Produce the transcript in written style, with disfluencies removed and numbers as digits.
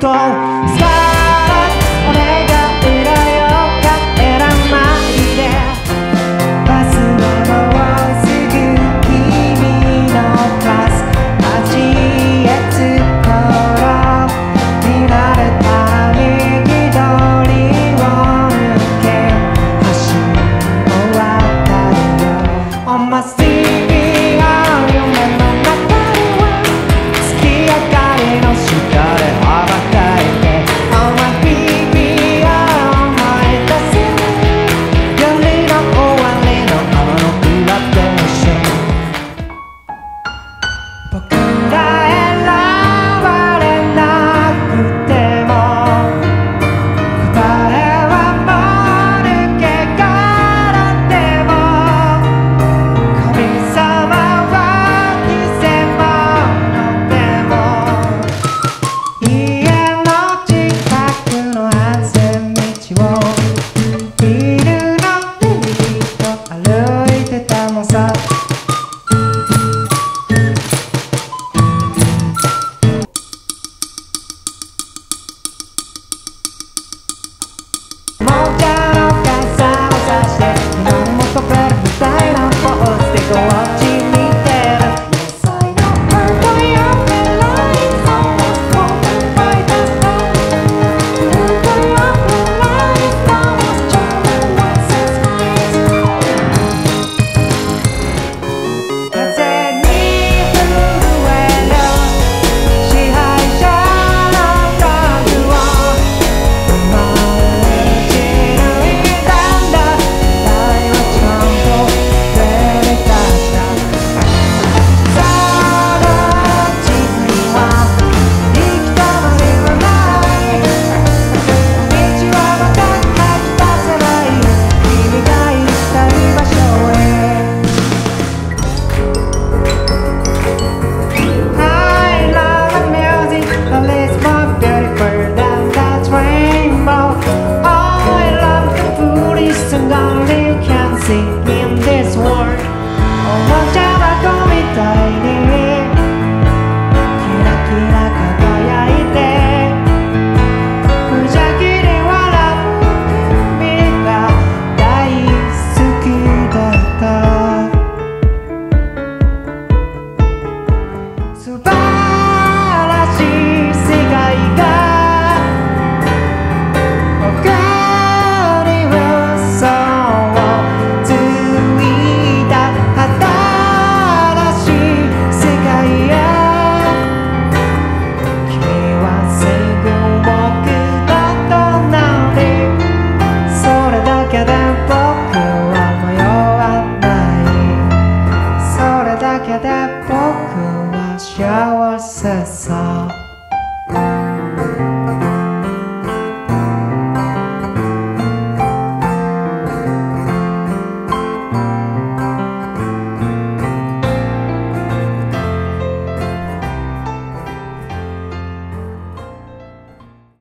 と俺がいるよ帰らないで忘れもうすぐ君のバス街へ着く頃見られた右通りを抜け橋を渡るよ On my CV が夢の中では月明かりの下で羽ばたいて Oh my baby が思い出せ夜の終わりのあのグラデーション僕が選ばれなくても答えはもう抜け殻でも神様は偽物でも家の近くの安全道をビルのデリと歩いてたのさおもちゃの傘をさして今にも飛べるみたいなポーズでこっち見てる Yes I know her boy up and lights almost broken by the sun Her boy up and lights almost charming once his eyes風に震える支配者の家具を守る生き抜いたんだ愛はちゃんと手に出したその地図には行き止まりはない道はまた書き出せない君が行きたい場所へI love the music, but it's more beautiful than that rainbow. I love the foolish song only you can sing in this world. おもちゃ箱みたいにキラキラ輝いて無邪気に笑う君が大好きだった素晴らしい世界が僕に嘘をついた新しい世界へ君はすぐ僕の隣それだけで僕は迷わないそれだけで僕は幸せさ